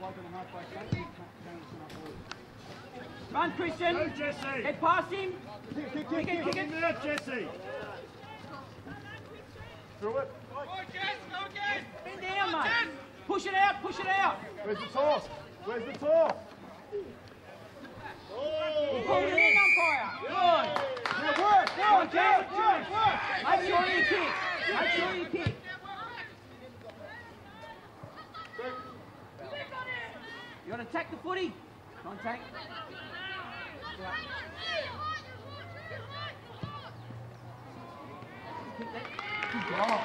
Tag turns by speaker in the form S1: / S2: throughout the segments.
S1: Run, Christian.
S2: Go, Jesse.
S1: Get past him. Kick it.
S2: There, Jesse. Through it.
S3: Go, Jess, go again.
S1: Bend down, mate. Push it out.
S2: Where's the toss? Where's the toss?
S1: Pull it in, umpire. Good.
S2: Now work.
S1: Make sure you kick. You got to attack the footy. Contact. Kick that. Good job.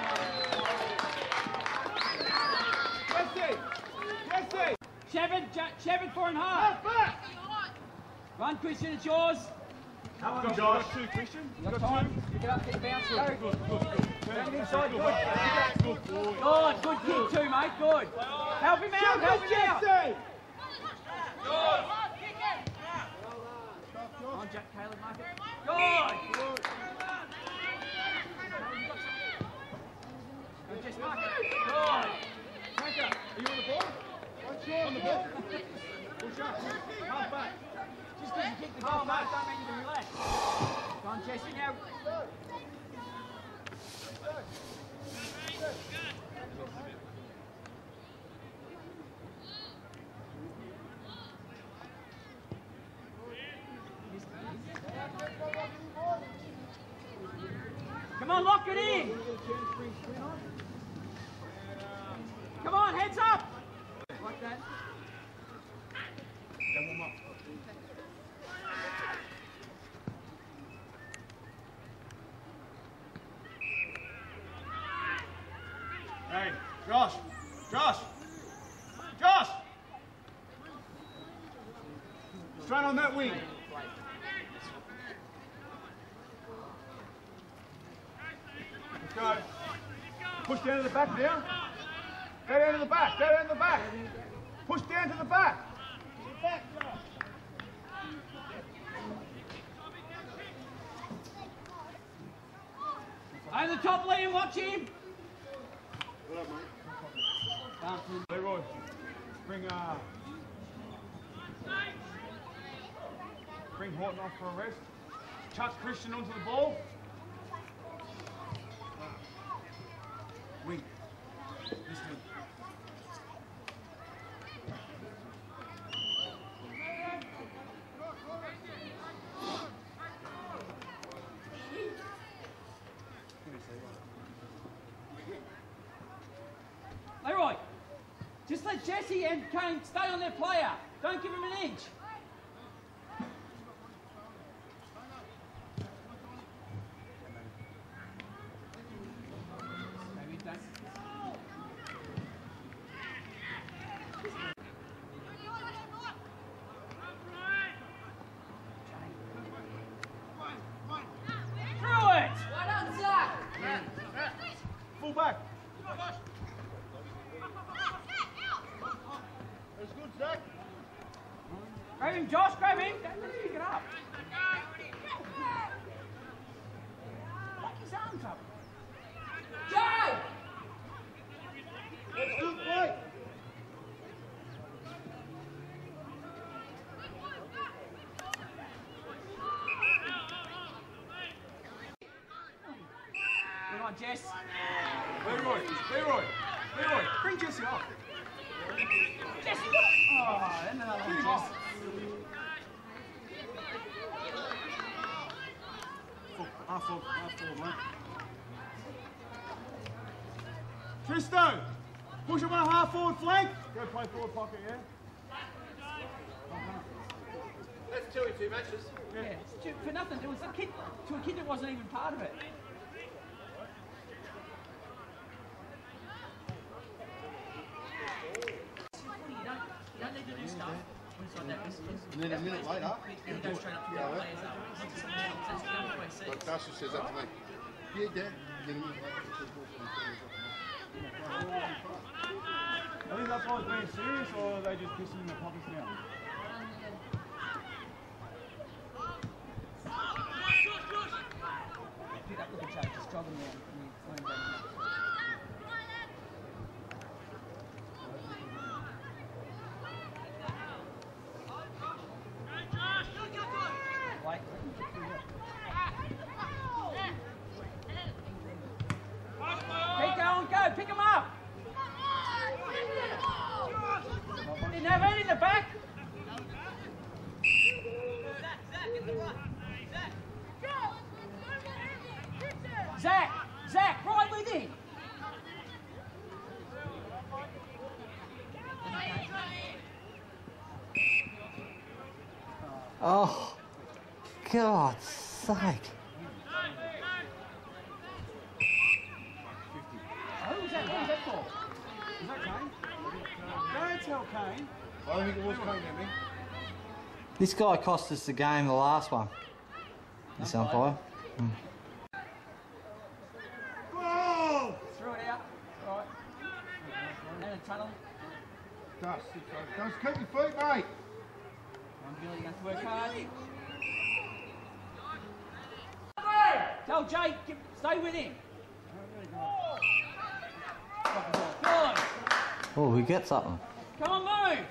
S2: Jesse.
S1: Shevard 4.5. Run, Christian, it's yours.
S2: Come on, Josh. Two, Christian.
S1: You got time. Pick it up, get the bounce. Go.
S2: Good.
S1: Turn it inside. Good.
S2: Good boy.
S1: Good kick too, mate. Good. Help him out.
S2: Jesse.
S1: Come on, Jack Caleb, mark it. Good. Just mark it. Good.
S2: Tanker, are you on the ball? On the ball. Push up. Half back.
S1: Just because you kick the ball, mate, don't mean you can relax. Come on, Jesse, now. Come on, lock it in. Come on, heads up. Like that.
S2: Hey, Josh! Straight on that wing. Let's go. Push down to the back now. Go down to the back. Push down to the back.
S1: Over the top, Liam, watch him.
S2: What up, mate? Leroy, bring Horton off for a rest. Chuck Christian onto the ball. Wing. This wing.
S1: Leroy, just let Jesse and Kane stay on their player. Don't give him an edge. Through it!
S2: Full back. That's good, Zach.
S1: Grab him, Josh, grab him. Don't let him pick it up. Lock his arms up. Joe!
S2: That's good play.
S1: Come on, Jess.
S2: Leroy, bring Jesse off.
S1: Jesse, what? Oh, and another one, Jess.
S2: Half forward, mate. Tristo, push him on a half forward flank. Go play forward pocket, yeah?
S3: That's 2 in 2 matches.
S1: Yeah, for nothing. It was a kid, to a kid that wasn't even part of it. You don't need to do stuff inside that distance.
S4: And then a minute later,
S1: You go straight up to the players up. That's the only way I see
S4: like
S1: it.
S4: Tasha says that to me. Yeah, Dad. Then a minute later,
S2: I think that's why it's being serious, or are they just pissing in the pockets now?
S1: Pick up with the charge, just jog them down. And you fling down.
S5: Oh, God's sake.
S1: Who was that? What was that for? Was that Kane? Don't tell Kane.
S2: I don't think it was Kane, Emmy.
S5: This guy cost us the game, the last one. This umpire.
S2: Goal!
S1: Threw it out. Right. And a tunnel.
S2: Dust. Don't keep your feet, mate.
S1: I'm really going to work hard. Tell Jake, stay with him. Good.
S5: Oh, we get something.
S1: Come on, move.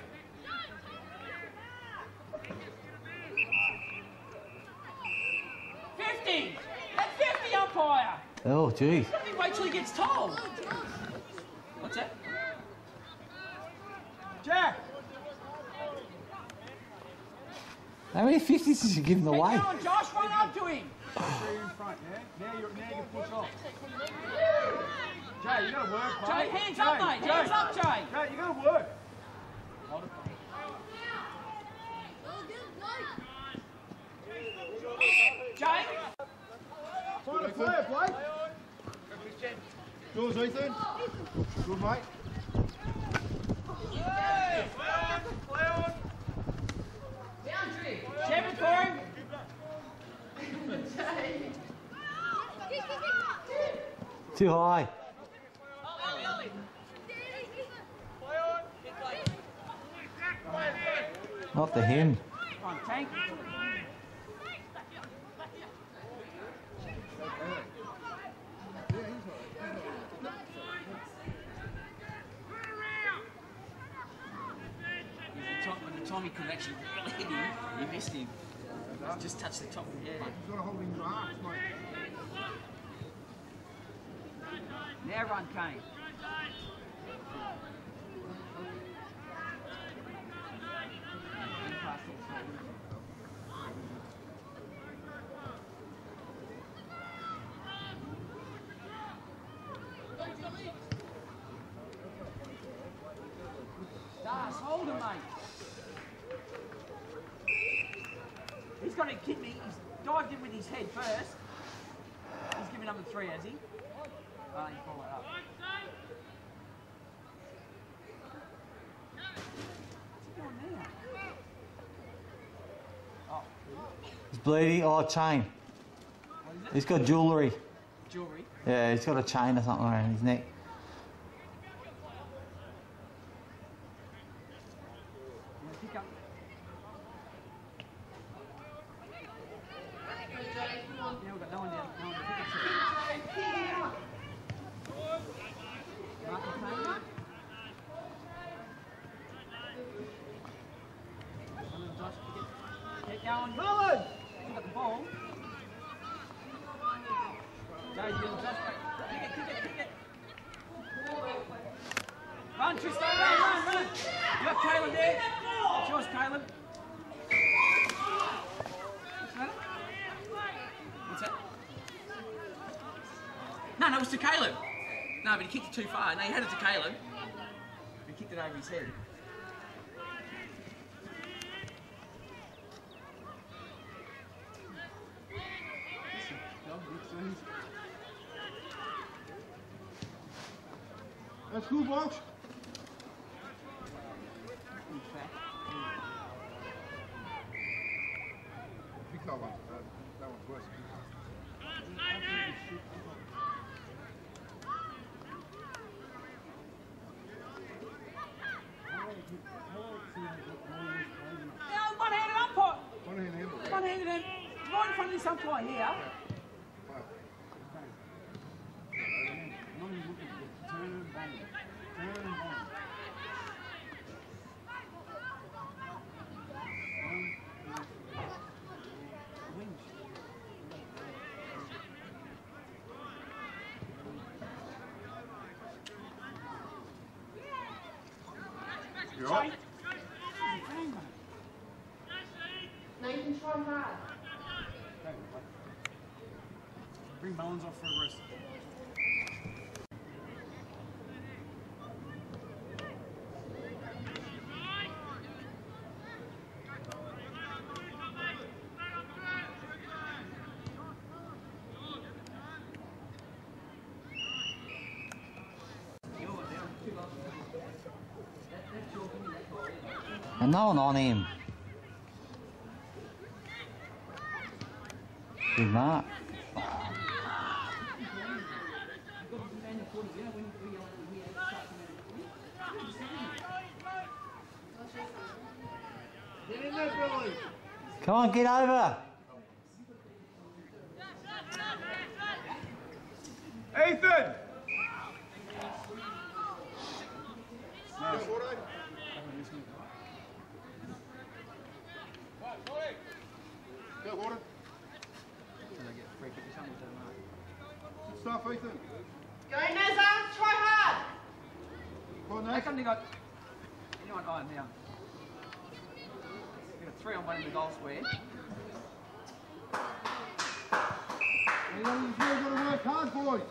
S1: That's 50, umpire.
S5: Oh, geez.
S1: Let me wait till he gets told. What's that? Jack.
S5: How many 50s did you give him away?
S1: Keep going, Josh. Run up to him.
S2: You're in front, yeah? Now you can push off. Jay, you gotta work, mate.
S1: Jay, hands up, mate. Hands up, Jay.
S2: Jay, you gotta work. Hold it.
S1: Jay.
S2: Find a player, Blake. Yours, Ethan. Good, mate.
S1: Shepherd for him.
S5: Too high. Not to him.
S1: Come on, Tank. When the time he could actually really hit him, he missed him. Just touched the top of the head.
S2: You've got to hold in your arms, mate.
S1: Now run, Kane. Das, hold him, mate. He's got to kick me. He's dived in with his head first. He's giving number 3, has he? Oh, you pull it up. What's he doing now? Oh,
S5: He's bleeding. Oh, chain.
S1: what is it?
S5: He's got jewellery.
S1: Jewellery.
S5: Yeah, he's got a chain or something around his neck.
S1: Pick up. Yeah, we've got no one down. No one down. Pick up. Mark the Kane. Josh, get going.
S2: Mullen!
S1: You got the ball. Jay, you little Josh. Kick it. Run, Tristan, run. You got Caleb there. It's yours, Caleb. What's that? No, it was to Caleb. No, but he kicked it too far. No, he had it to Caleb. He kicked it over his head.
S2: That's good, Walsh. Pick that one. That one's worse.
S1: Yeah, one-handed umpire.
S2: One-hand handle.
S1: One-handed and right in front of this umpire here.
S2: You all right?
S6: Nathan, try hard.
S1: Bring Mullins off for a rest.
S5: And no one on him. Good mark.
S4: Get in there, Billy.
S5: Come on, get over.
S2: Ethan!
S4: Go, Gordo. Go, Gordo. Good stuff, Ethan.
S6: Go, Neza. Try hard.
S4: Come on,
S1: How
S4: Nate.
S1: come they got anyone on now? We got 3 on 1 in the goal square.
S4: You've got to work hard, boys.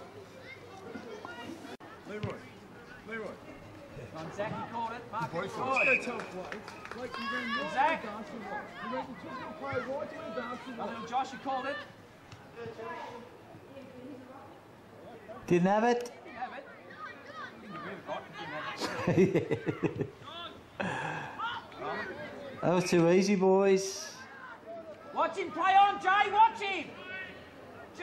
S2: Leroy. Leroy.
S1: Come on, Zach, you called it. Mark,
S4: Boys,
S1: good.
S2: Let's go tell Blake. Blake, you're going right
S1: Zach.
S2: to the basketball. You're going to play right to the basketball.
S1: Little Josh, you called it.
S5: Didn't have it.
S1: You have it. I think you really got it. Didn't have it.
S5: That was too easy, boys.
S1: Watch him play on, Jay. Watch him. Jay.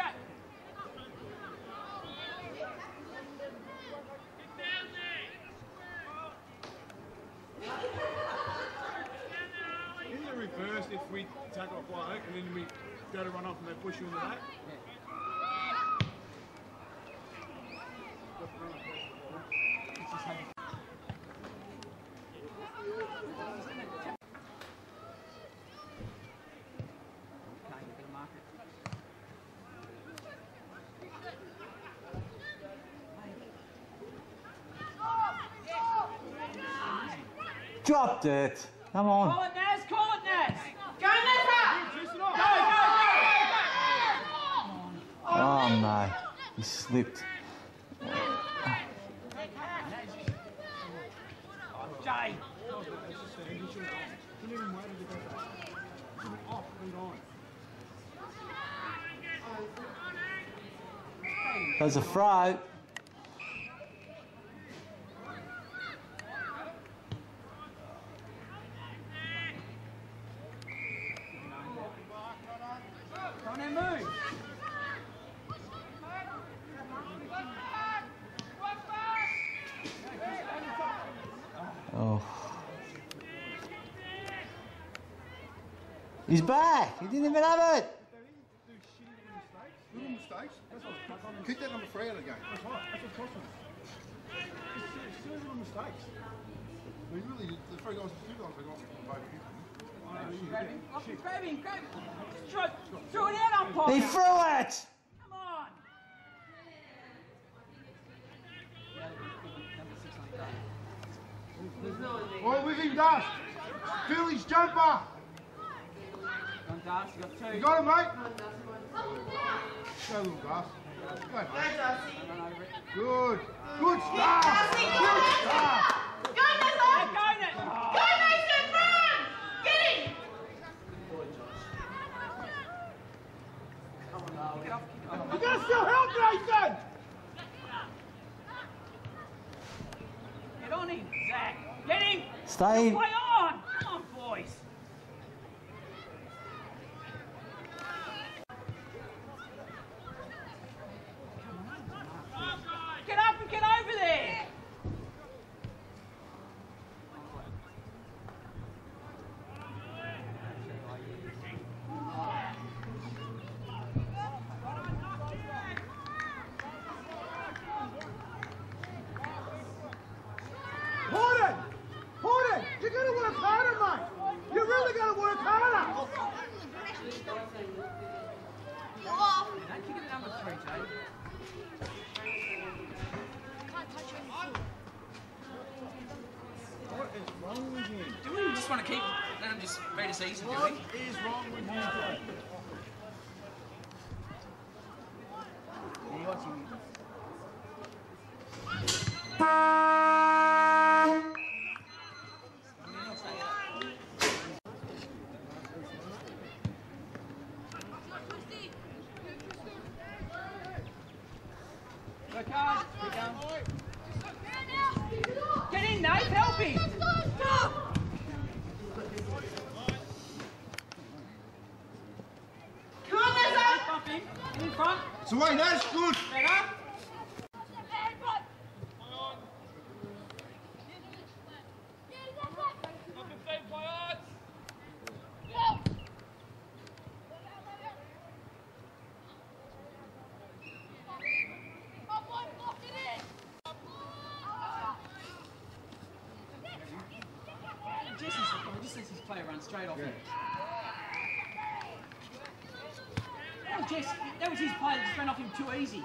S2: Isn't it reversed if we take off Blake and then we go to run off and they push you in the back?
S1: It's just like- Okay, you better mark it.
S5: Dropped it. Come on.
S1: Call it, Naz. Call it, Naz.
S6: Go, Neza.
S2: Twist it off.
S5: Oh no. He slipped.
S1: Jay.
S2: He shouldn't even waited to go back. He went off and on.
S5: There's a throw.
S1: Come on, then move.
S5: Oh. He's back. He didn't even have it.
S4: Little mistakes. Keep that number 3 out of the game.
S2: That's right. That's what's costing us. It's silly little mistakes.
S4: We really, the 3 guys, the 2 guys, they got both of you.
S1: Grab him. Grab him. Grab him. Throw it out, umpire.
S5: He threw it.
S1: Come on.
S2: Well, with him, Dust. Feel his jumper.
S1: Come on, Darcy. You got 2.
S2: You got him, mate? Go, little Dust. Go, mate.
S6: Go, Darcy.
S1: Run over it.
S2: Good. Good stuff.
S6: Darcy, go, Neza. Go, Neza.
S1: Let go, Naz.
S6: Go, Mason. Run. Get in.
S1: Get off.
S2: You gotta still help, Nathan.
S1: Get on him, Zach. Get him.
S5: Stay.
S1: Play on. Come on, boys. Get up and get over there.
S2: Horton! Horton! You gotta work harder, mate. You really gotta work harder.
S1: Don't kick it at number 3, Jay.
S2: What is wrong with him?
S1: Do we just want to keep, let him just beat us easy, do
S2: What
S1: we?
S2: is wrong with him?
S1: Yeah, you want him. Work hard. Keep going. Get in, Nate. Help him.
S4: So Wayne, that's good.
S1: Better. Just lets his player run straight off him. That was his play that just ran off him too easy.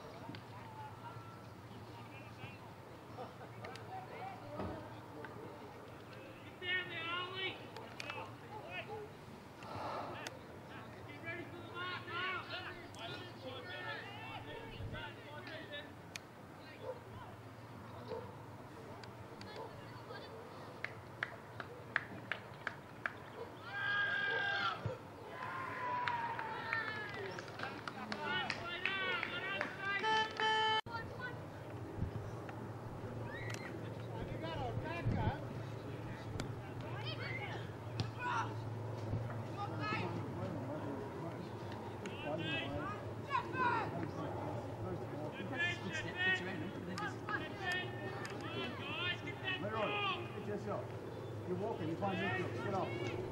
S2: You're walking, you find midfield. Get off.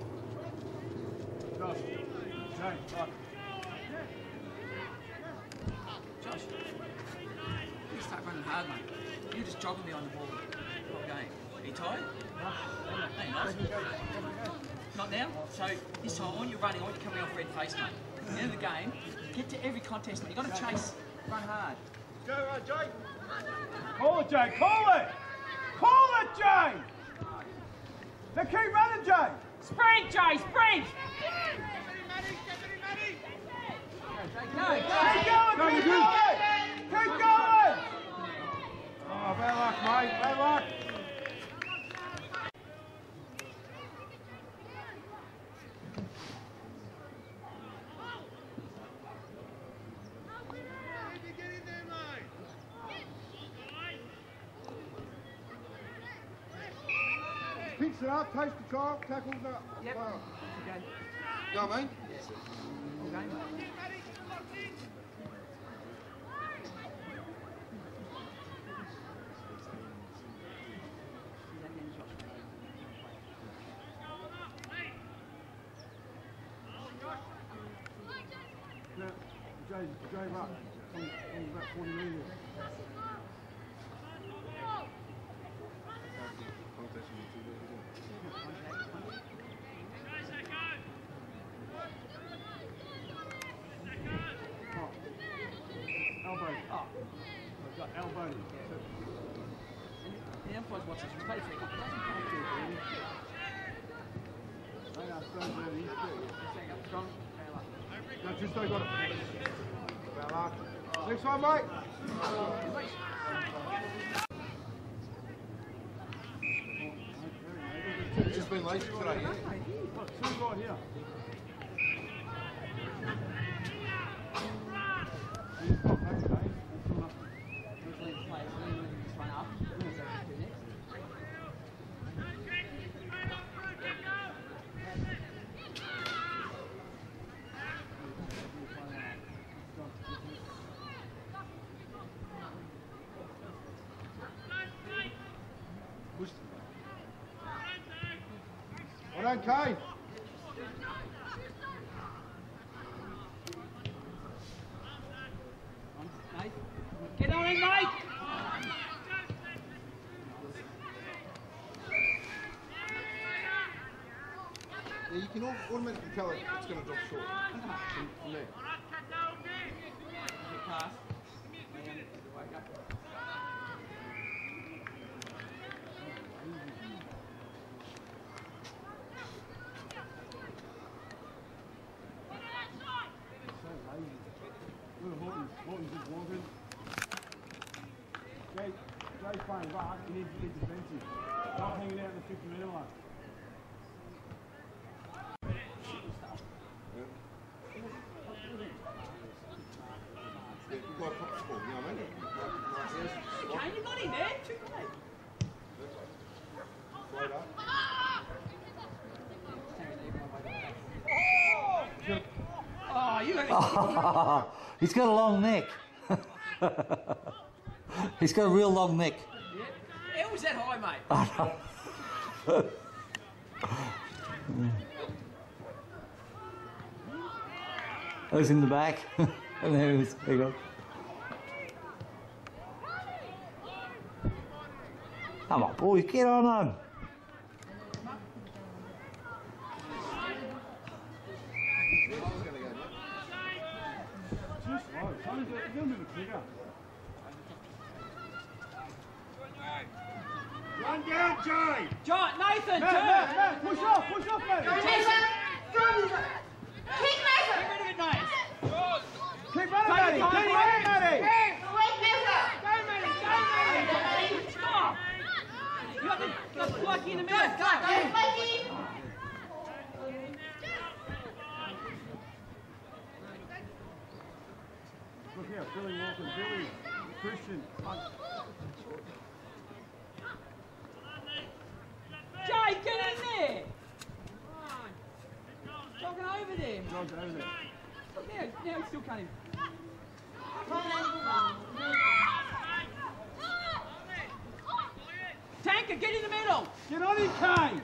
S2: Josh. James, right.
S1: Josh, you start running hard, mate. You're just jogging me on the ball. Not going. Are you tired? No, you're not. Not now? So this time, when you're running, I want you coming off red face, mate. At the end of the game, get to every contest, mate. You've got to chase, run hard.
S2: Go, right, Jay. Call it, Jay. Call it. Call it, Jay. Now keep running, Jay.
S1: Sprint, Jay, sprint! Go,
S2: Keep going, keep going. Keep going. Oh, bad luck, mate. Bad luck. Picks it up, takes control, tackles up.
S1: Yep.
S2: Wow.
S1: Okay.
S4: Go, mate.
S1: Okay, mate.
S2: Now, Jay Ruck, on about 40 metres. Elbow. Oh. I've got elbow.
S1: The umpires watch this. We play free kick.
S2: They are so good. He's good.
S1: Strong.
S2: No, just they got it. Bad luck. Next one, mate.
S4: It's just been lazy today, yeah?
S2: Look, two right here. He's not back today. He's still up. Well done, Kane.
S1: Get on in, mate!
S4: Yeah, you can automatically tell it it's going to drop short. From there.
S1: Pass.
S2: Horton's just walking. Jay's playing back, he needs to get defensive. Not hanging out in the 50-metre line.
S4: Yeah, you've got to pop the ball, you know what I mean?
S1: Kane, you got him there. Too late.
S4: Float up.
S1: Oh, you got it.
S5: He's got a long neck. He's got a real long neck.
S1: Yeah. How was that high, mate?
S5: I know. I was in the back. And there he was. There you go. Come on, boys, get on him.
S2: Too slow. Something's a little bit bigger. Run down, Jay!
S1: John, Nathan, turn!
S2: Matt, push off, mate!
S6: Go, Nathan! Go! Kick, Nathan!
S1: Get rid of it, Nate.
S2: Keep running, Matty! Keep running, Matty!
S6: Wait, Nathan!
S1: Go, Matty! Stop! You got the plucky in the middle. Go,
S6: Go, Mikey!
S2: Look here, Billy Walker, Billy, Christian.
S1: Jay, get in there! Jogging over there.
S2: John's over there.
S1: Look now, he still can't even. Tanker, get in the middle!
S2: Get on him, Kane!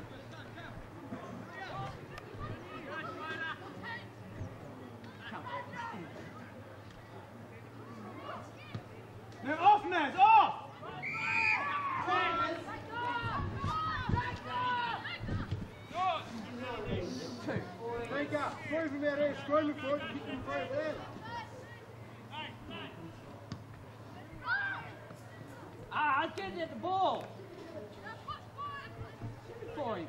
S2: Now off, Naz, off! Break up, throw from out there, screaming for it, kick him through there.
S1: Ah, get it at the ball! Shoot it for him.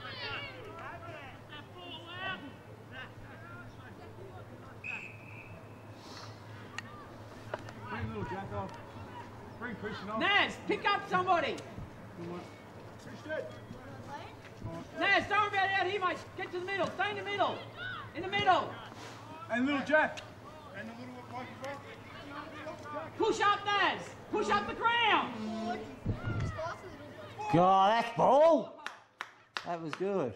S2: Bring little Jack off. Bring Christian off.
S1: Naz, pick up somebody!
S2: Christian!
S1: Naz, don't worry about out here, mate. Get to the middle. Stay in the middle. In the middle.
S2: And little Jack. And the little Mike as well.
S1: Push up, Naz. Push up the ground.
S5: God, that's ball. That was good.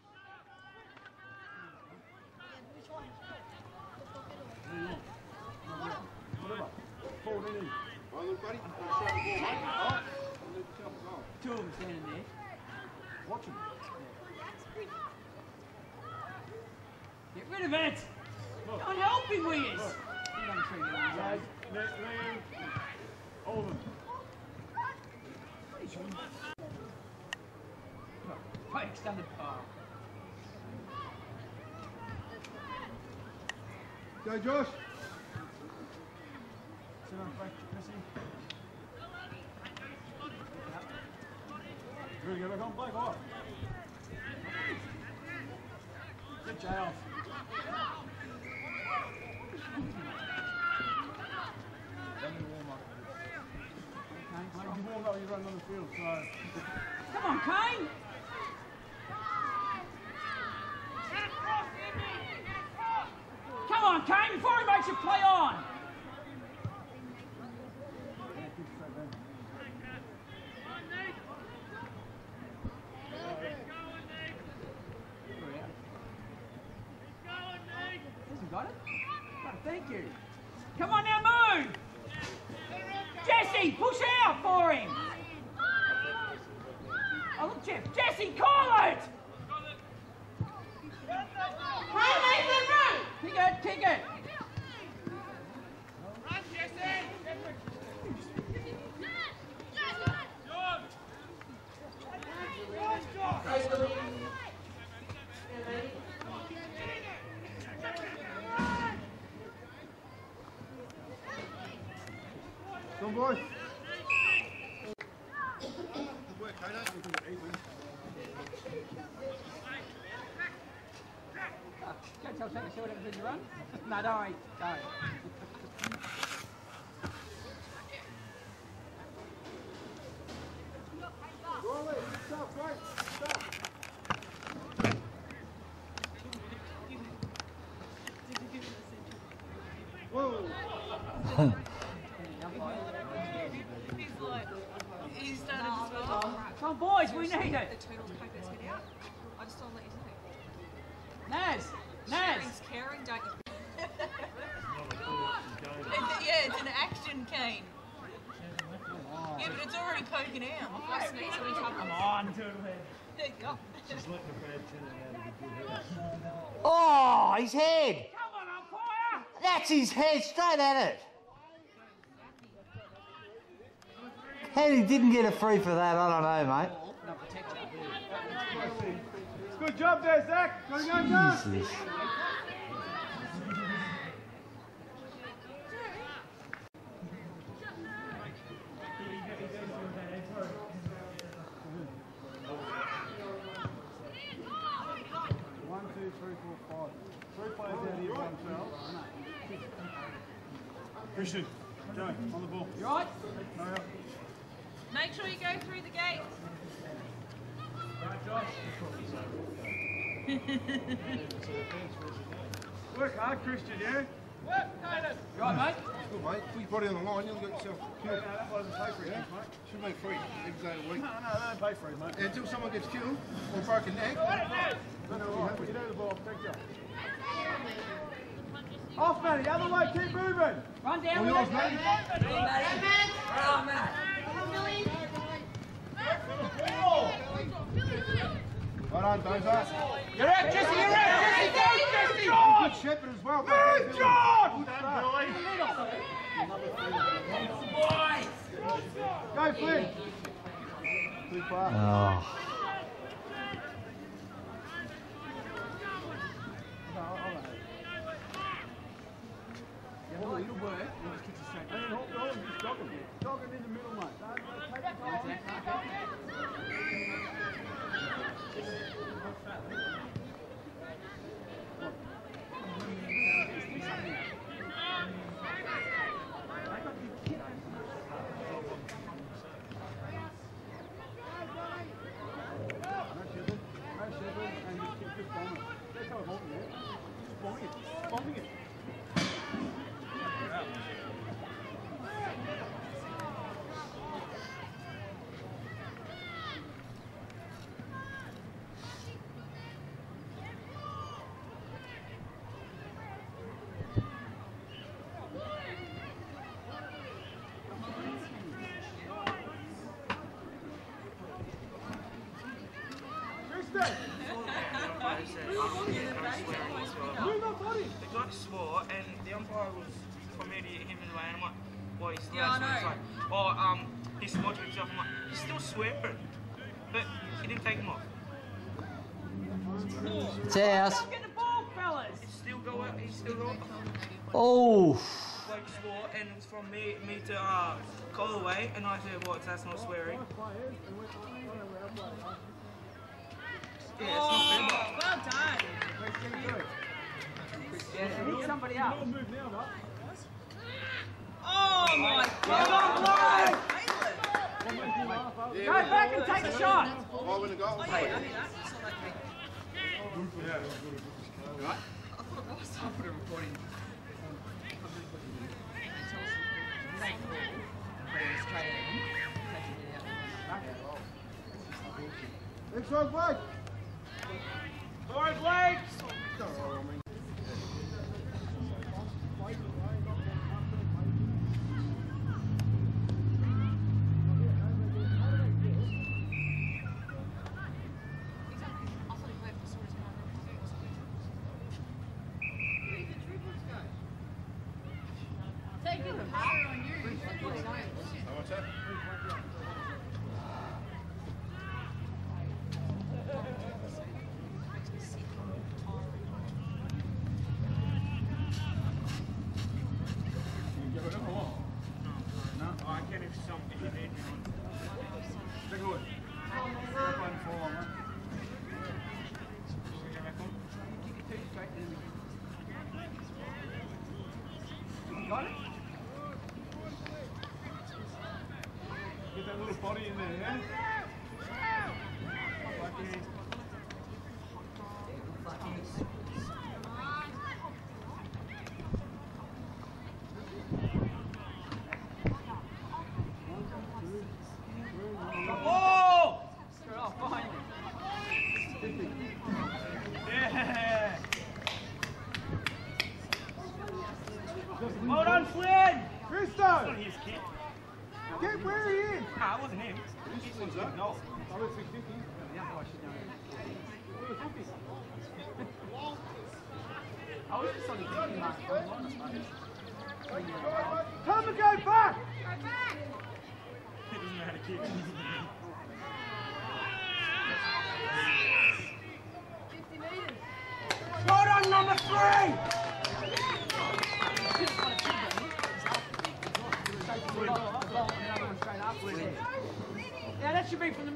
S2: Forward in.
S4: Right, look, buddy.
S1: Two of them standing there.
S2: Watch him.
S1: Get rid of it. Don't help him, Weers.
S2: Jazz, Liam, all of them.
S1: Right, extended power.
S2: Go, Josh. Sit on back, Missy. Good, get back on, Blake, off. Get Jay off. When you warm up, you run on the field, so...
S1: Come on, Kane. Come on, Kane, before he makes you play on. Hasn't got it? Oh, thank you. Come on now, move! Jesse, push out for him! Oh, look, Jeff. Jesse, call it!
S6: Run, Nathan, run!
S1: Kick it, kick it!
S3: Run, Jesse!
S2: Come on, boys.
S4: Good work, Kato.
S1: Go tell Tanker, see what happens when you run? No, don't worry, don't.
S2: Go on, Lee. Stop, great. Stop. Whoa.
S7: He's done it as well.
S1: Come on, boys, we need it.
S7: The turtles poke his head out. I just don't let you know.
S1: Naz, Naz.
S7: Sharing's caring, don't you? been poking out. If I sneeze, something's happening.
S1: Come on, Turtlehead.
S7: There you go.
S5: Oh, his head!
S1: Come on, umpire!
S5: That's his head, straight at it. How he didn't get a free for that, I don't know, mate.
S1: No protection.
S2: Good job there, Zach. Gotta go, John.
S5: Jesus.
S2: One, two, three, four, five. 3 players out here by themselves. Christian, Joe, on the ball.
S1: You right?
S2: Hurry up.
S7: Make sure you go through the gate.
S2: Right, Josh. Work hard, Christian, yeah?
S1: You right, mate?
S4: Good, mate. Put your body on the line, you'll get yourself
S2: No,
S4: killed.
S2: that wasn't pay for it, mate.
S4: Should make free every day of the week.
S2: No, they don't pay for it, mate.
S4: And until someone gets killed or broken neck,
S2: No, right. You know the ball, protect you. Off, Matty, the other way, keep moving.
S1: Run down
S4: all
S1: with
S4: yours,
S1: it.
S4: mate.
S1: Ready, Matty? Oh, Matt.
S4: Well done, Dozer.
S1: You're out, Jesse, you're out, Jesse, go, Jesse!
S4: Good shepherd as well.
S2: Good job!
S1: Boys!
S2: Go, Flynn. Too far.
S5: Oh.
S1: Well, it'll work. We'll just kick you straight.
S2: And then hold on, just jog him. Jog him in the middle, mate. Take the time. Bombing it.
S8: The guy swore, and the umpire was for me to hit him in the way, and I'm like, well, he's
S7: Yeah, I know.
S8: He's like, oh, he swore to himself. I'm like, he's still swearing, but he didn't take him off.
S5: It's ours.
S1: Get the ball, fellas!
S8: He's still going. He's still going.
S5: Oh.
S8: Like swore, and it was from me to call away, and I said, well, that's not swearing. Yeah, it's not fair.
S7: Well done.
S1: Yeah, hit somebody up.
S7: Oh my
S1: Well
S7: God.
S1: done, Lauren! Go back and take a shot!
S4: Why wouldn't it go?
S7: Oh, yeah, I knew that. It's not like me.
S1: Right? I'll put a recording.
S2: Next one, Blake.
S1: Sorry, Blake!
S4: What's that?
S8: I can if something you need.
S2: Take a look. Step on forward, mate.
S1: You got it?
S2: Get that little body in there, yeah?
S1: Oh! Oh, fine.
S2: Yeah!
S1: Well done, Flynn!
S2: Christo!
S1: His kid.
S2: Get where he is.
S8: Nah, it wasn't him.
S2: This one's up. No. I was 650.
S1: I was just on the thinking mark.
S2: Tell him to go back.
S8: He doesn't know how to kick.
S2: Well done, number 3.
S1: Yeah, that should be from the